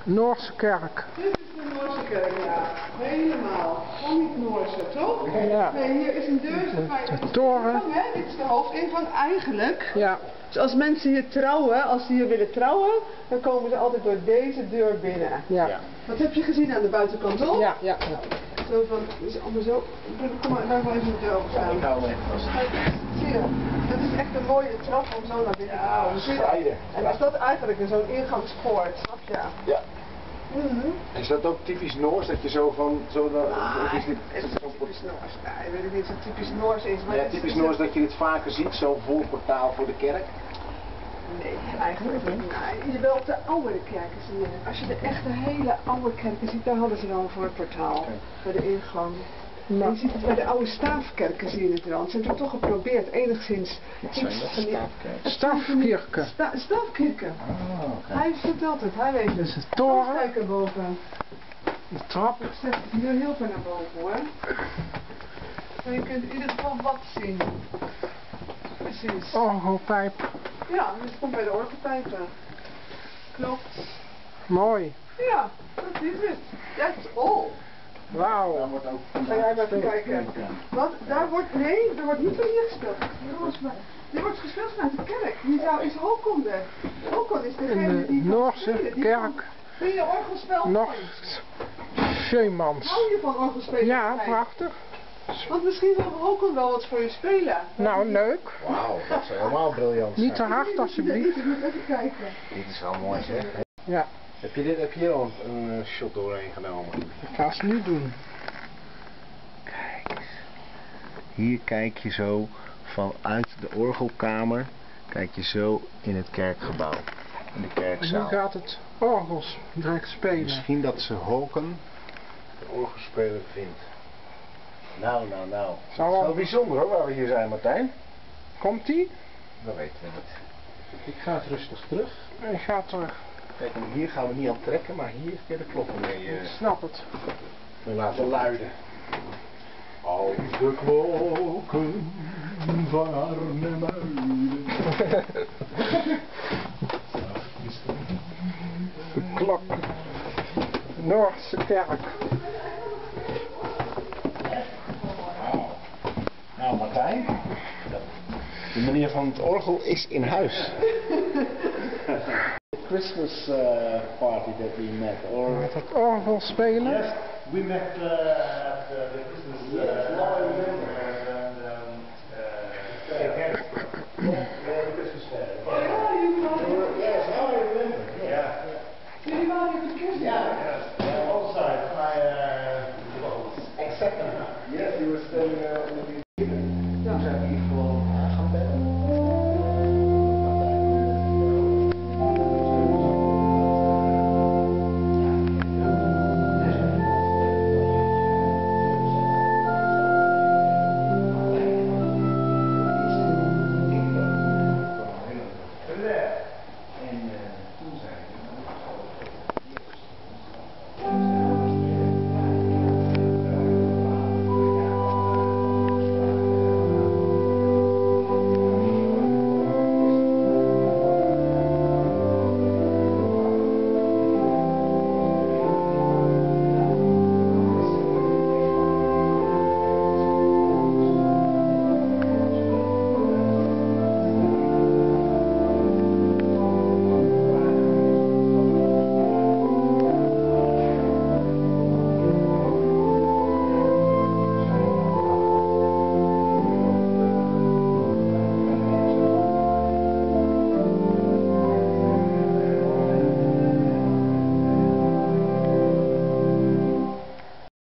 Noorse kerk. Dit is de Noorse kerk, ja. Helemaal. Gewoon niet Noorse, toch? Ja. Nee, hier is een deur. De toren. Ingang, hè? Dit is de hoofdingang eigenlijk. Ja. Dus als mensen hier trouwen, als ze hier willen trouwen, dan komen ze altijd door deze deur binnen. Ja. Ja. Wat heb je gezien aan de buitenkant, toch? Ja, ja. Zo van, het is allemaal zo. Kom maar, daar wel even de deur op staan. Ik hou me even vast. Zie je? Het is echt een mooie trap om zo naar binnen te komen. Zie je dat? strijden. En is dat eigenlijk zo'n ingangspoort, snap je? Ja. Mhm. Is dat ook typisch Noors, dat je zo van... Zo dan, of is dit, Is het typisch Noors? Nee, ik weet niet of het typisch Noors is. Maar ja, het is- typisch Noors dat je dit vaker ziet, zo'n voorportaal voor de kerk? Nee, eigenlijk niet. Nee, je wil op de oude kerken zien. Als je de echte hele oude kerken ziet, daar hadden ze wel een voorportaal. Bij de ingang. En je ziet het bij de oude staafkerken zie je het wel. Ze hebben het toch geprobeerd enigszins. Wat zijn dat? Staafkerken? Staafkerken. Staafkerken. Hij vertelt het, hij weet Dus het. de toren, Kijken boven. de trap. Ik zet het hier heel ver naar boven hoor. Maar je kunt in ieder geval wat zien. Precies. Orgelpijp. Ja, dit komt bij de orgelpijpen. Klopt. Mooi. Ja, dat is het. That's all. Wauw. Daar wordt ook... Ga jij maar even kijken. Want daar wordt, nee, er wordt niet van hier gespeeld. Er wordt gespeeld vanuit de kerk. Die is Håkon er. Håkon is degene In de die... Noorse kerk. Vind je orgelspel? Nog Scheemans. Hou je van orgelspelen? Ja, Kijk. prachtig. Want misschien wil Håkon wel wat voor je spelen. Nou, leuk. Wauw, dat is helemaal briljant. Niet te hard alsjeblieft. Ik moet even kijken. Dit is wel mooi zeg. Ja, Heb je hier al een shot doorheen genomen? ik ga het nu doen. Kijk eens. Hier kijk je zo vanuit de orgelkamer, kijk je zo in het kerkgebouw. In de En nu kerkzaal. gaat het orgels direct spelen. Misschien dat ze Håkon de orgelspeler vindt. Nou. Zou Het is wel- wel bijzonder hoor, waar we hier zijn, Martijn. Komt ie? Dat weten we niet. Ik ga het rustig terug. En gaat terug. Kijk, en hier gaan we niet aan trekken, maar hier kun je de klokken mee, Ik snap het. mee laten luiden. Als de klokken van Arnhem De klok. Noorse kerk. Nou Martijn, de meneer van het orgel is in huis. Christmas party that we met, or Met het orgel spelen. yes, we met at the Christmas